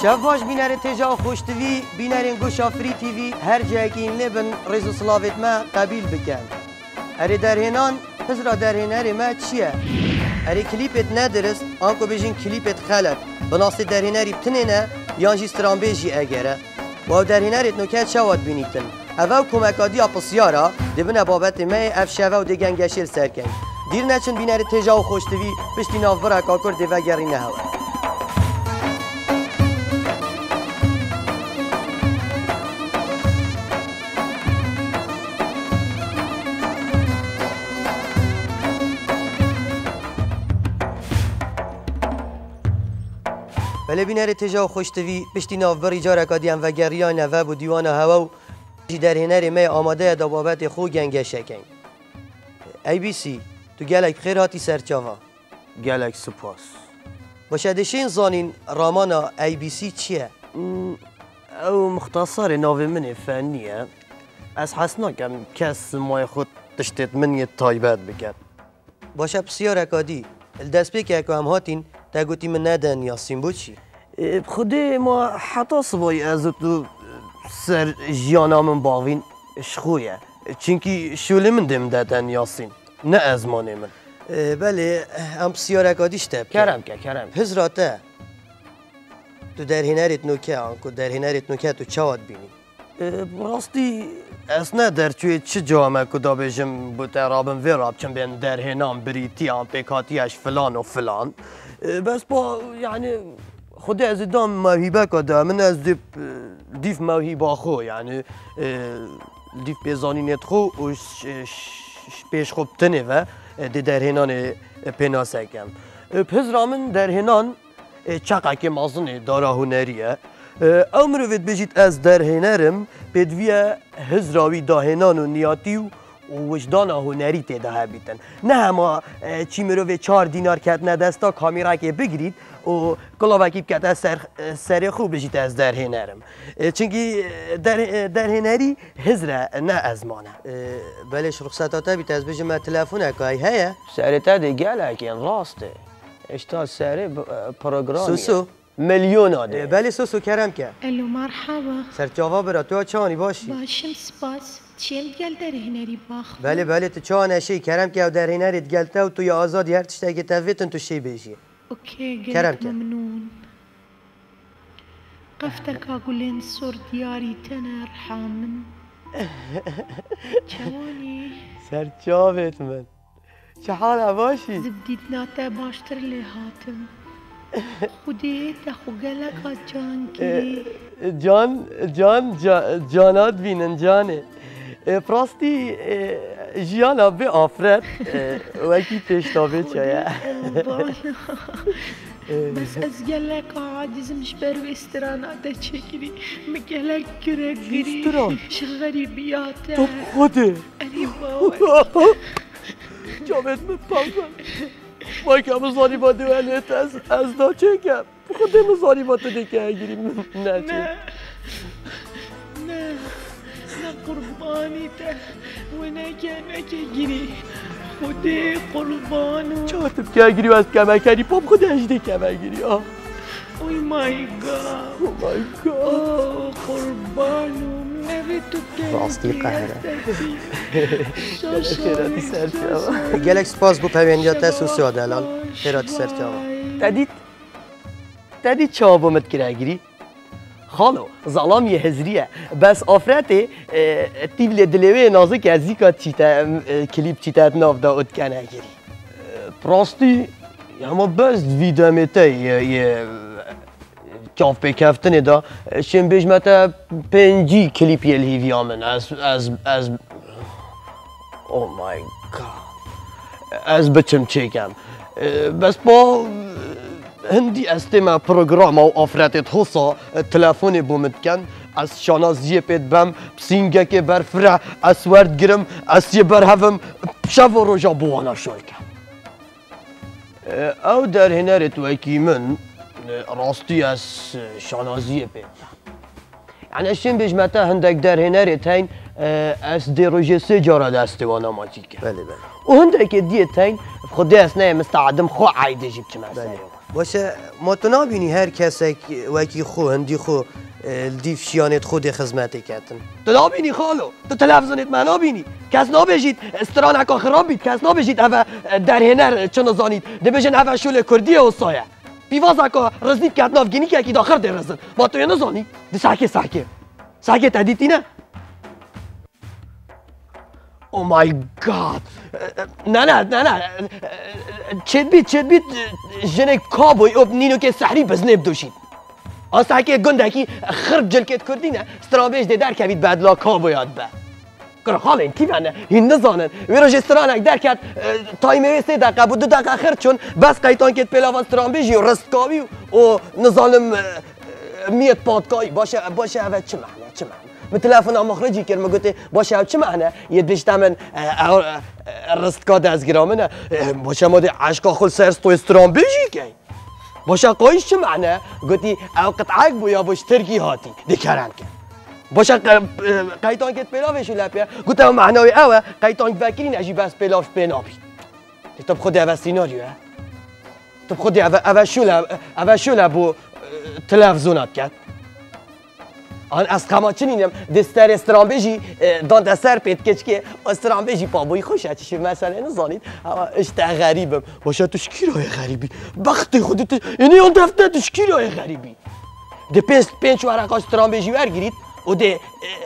شب باش بینر تجا خوشتوی بینرین گوشا فری تیوی هر جایی که این لبن رزو سلاوت ما قبیل بکن اره درهنان هزرا درهنه ما چیه؟ اره کلیپت ندرست آنکو بجین کلیپت خلط بناست درهنه ری بتنینه یانجی سترانبیجی اگره و درهنه ریت نوکت شواد بینیتن اوه کمکادی اپسیارا دبنه بابت مای افشوه و دگنگشیر سرکن دیر نچن بینر تجا و خوشتوی پشتی نافبرا کاکر دیوه گری نهوه بله بینر تجا و خوشتوی پشتی نافبری جارا کادیم و گریان نوه و دیوان هوا و در هنر می آماده دا بابت خو گنگشه کن ABC تو گلک خیر هاتی سرچاوا گلک سپاس باشه دشین زانین رامان ABC چیه؟ او مختصر ناو من فنیه از حسنا کم کس مای خود تشتت من یه تایبت بکرد باشه بسیار اکادی الدست بی که اکو هم هاتین تا گوتی من ندن یا سیمبو چی؟ بخوده ما حتی صبای از تو سر جیانا من باوین شخویه چونکی شوله من دم دادن یاسین نه ازمانه من بله هم بسیار اکادیش تب کرم هزراته تو در هنرت نوکه آنکو در هنرت نوکه تو چواد بینی راستی اسنا در توی چه جامعه کدا بجم بوده رابن وی راب چون بین در هنام بریتی هم پیکاتیش فلان و فلان بس با یعنی خود از دام موهیبه کدا من از دیف موهیبه خو یعنی دیف بیزانینت خو و پیش خوب تنه و در هنان پناسه کم پزرا من در هنان چقه که مازنه دارا هنریه او مروید بجید از در هنرم بدویه هزراوی داهنان و نیاتی و وجدان هنری تیده بیتن نه اما چی مروید 4 دینار کت ندستا کامیرا که بگیرید و کلاوکی کت از سر خوب بجید از در هنرم چونکی در هنری هزره نه ازمانه بلش رخصتاتا بیت از بجم تلفون اکای هیا سرتا ده گلکین راسته اشتال سر پروگرامی سوسو میلیون آده بله سوسو کرم که الو مرحبا سرچاوا برا تو چانی باشی باشم سپاس چیم گل در هنری باخ بله تو چه نشی کرم که در هنریت گلته و تو یا آزادی هر تشتی که تفیتن تو شی بشی اوکی کرم گلت ممنون قفتك اقولين صور دياري تنرحم چوانی سرچاوت من چه حال باشی زبدیت ناته باشتر لی هاتم خودی تخو گلک جان کی جانات بینن جانه پراستی جیانا به آفرد وکی تشتابه چایه بس از گلک عاجزمش بر استرانات چکری مگلک گرگری غریبیاته تو خوده اری باور جامد مپاوم وای که مزاری با دوانیت از دا چه کم خود مزاری با تو دیگه اگریم نه قربانی ته و نگه گیری خودی قربانو چهاتب که اگری و از کمه کردی پام خود اجده کمه گیری اوی مای گاد قربانو نوی تو که راستی قهره خیراتی سرچاوا گلک سپاس بو پوینجات سوسیو دلال خیراتی سرچاوا تدید چاوا مت کرا گیری خالو ظلام یه هزریه بس آفرته تیبل دلوه نازک از زیکا کلیپ چیتات ناف دا اد کنه گیری پراستی اما بس ویدامته یه کاف بکفتنه دا شم بجمتا 5 کلیپ یه الهیویا من از او مای گاد از بچم چیکم بس با هندی استما پروگرام او آفرتت حسا تلفن بومد کن از شانازیه پید بم بسینگه که برفره از ورد گرم از یه برهفم شب و روژا بوانا شوی کن او در هنرت وکی من راستی از شانازیه پید یعنی اشین بجمتا هندک در هنرت هین از دی روژه 3 جارا دستوانا ماتی که بله و هندک دیت هین خودی از نه مستعدم خو عایده جیب چه مسئله باشه ما تو نبینی هر کسی وکی خو هندی خو دیف شیانت خود خدمتی کردن تو نبینی خالو تو تلفزیونت من نبینی کس نبیجید استرانکا خراب بید کس نبیجید اوه در هنر چه نزانید دبیجن اوه شول کردیه و سایه پیوازکا رزنید که نافگینی که اکی داخر در رزن ما توی نزانی دی ساکه تدیدی نه او مای گاد نه چید بید جنه کابوی اب نینو که سحری بزنه بدوشید آسا که گندکی خرب جلکت کردی نه استرابیش ده در کوید بدلا کابویاد به کار حال این تی بنه این نزانن ویروش استرانک در کت تایمه 3 دقیقه بود 2 دقیقه خرد چون بس قیتان کت پیلاوان استرانبیجی و رستکاوی و نزانم میت پادکایی باشه اوه چه معنی من تلفن مخرجی کرد گفته باشه او چه معنی یه بیشتر من رستکا دستگیرامنه باشه ما ده عشقا خل سرس تو استرانبیجی که باشه قایش چه معنی گفتی او قطعک بو یا باش ترکی هاتی دیکرم که باشه قیتان کت پیلاوش لپیه گفتم معنای اوه قیتان فکری نجی بس پیلاوش بنابید تو خودی اوه سیناریوه تو خودی اوه شوله بو تلفزیونات کرد آن از قماچنینم دستر استرانبیجی دان دستر پیت کچ که استرانبیجی پابوی خوشه چیشی مثلا نزانید اما اشته غریبم باشه توش کیرای غریبی بخت خودت یعنی اون دفته توش کیرای غریبی ده پنج ورقا استرانبیجی ورگیرید و ده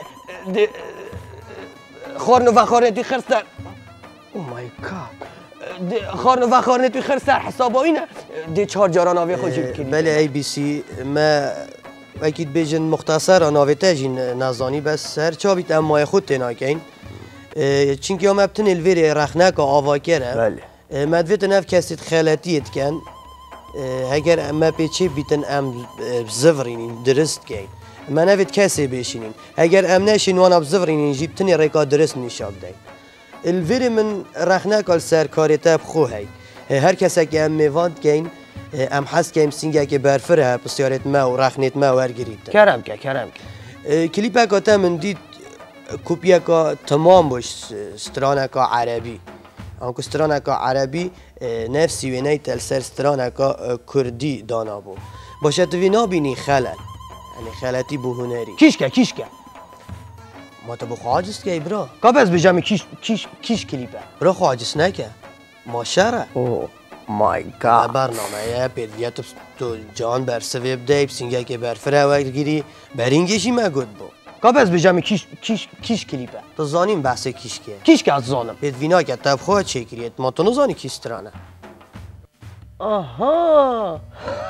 خارن و خارن توی خرسر او مای گاد خارن و خارن توی خرسر حسابایی نه ده 4 جاران آوی خود جیب کنید بله ای بی سی ما اكيد بيجن مختصر انا ويتاجين نازاني بس هر چا بيت اما خود تناكين چونكي ما بتن الفيري رخناك آواكره بله مدفت نف كاسيت خالاتيت كان هگر اما بيچه بيتن ام بزفرينين درست كين ما نفت كاسي بيشينين هگر ام ناشين وانا بزفرينين جيبتني ريكا درست نشاب داي الفيري من رخناك السر كاريتا بخو هاي هر کسی که ام میواد کین ام حس کیم سینگه که برفره بسیارت ما و رخنت ما ورگرید کرم که کلیپ اکاتا من دید کوپیا که تمام باش سترانه که عربی آنکو سترانه که عربی نفسی و نیت السر سترانه که کردی دانا بو باشه توی نابینی خلل یعنی خلطی بو هنری کیش که ما تو بخواجست که برا قبض بجامی کیش کلیپه برا خواجست نکه ما شره اوه مای گاد برنامه یه پیدویت تو جان بر سویب دیب سینگه که بر فرا گیری برینگشی مگود بو قبض بجامی کیش کلیپه تو زانیم بحث کیش که کیش که از زانم پیدوینا که تب خواه چه کریت ما تو نزانی کیش ترانه آها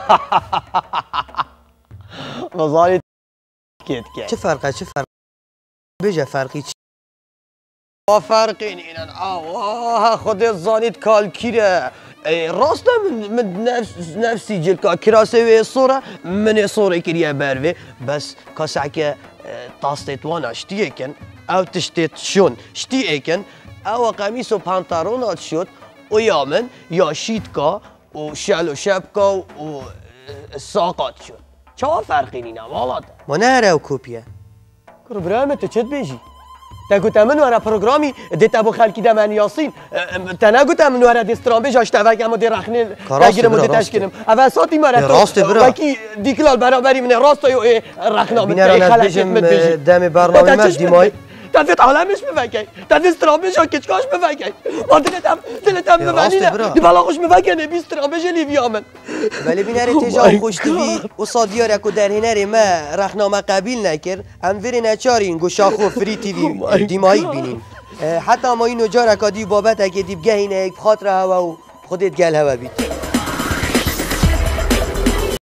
نزانی کیت که چه فرقه بجا فرقی چی فرقی اینن آواه خودت زانید کالکیره راست من نفسی جلکا کراسه و صوره من صوره کریه بروه بس کسی که تاستت وانا شتیه کن او تشتت شون شتیه کن او قمیس و پانتارونات شد و یا من یا شیدکا و شل و شبکا و ساقات شد چه فرقی اینه والا ما نهره و کوپیه کرو برامه تو چت بیجی تا من ورا پروگرامی دیت ابو خالکی دمن یاسین تا نگوت من ورا دسترام بجاش تا وگه مدیر رخنه تگیرم و تشکیلم اول ساعتی مرا راست برا وکی دیکلال برابری من راست و رخنه من خالکی دم برنامه من دیمای تفت عالمش بفکی تفت استرام بجا کچکاش بفکی ما دلتم ببینی دی بالا خوش بفکنه 20 استرام بجا لیویا من ولی بیناره تجا خوش توی و صادیار کو در هنر ما رخنامه قبیل نکر هم وری نچارین گوشاخو فری تیوی دیمایی بینین حتی ما اینو جا رکادی بابت اگه دیبگه اینه یک خاطر هوا و خودت گل هوا بید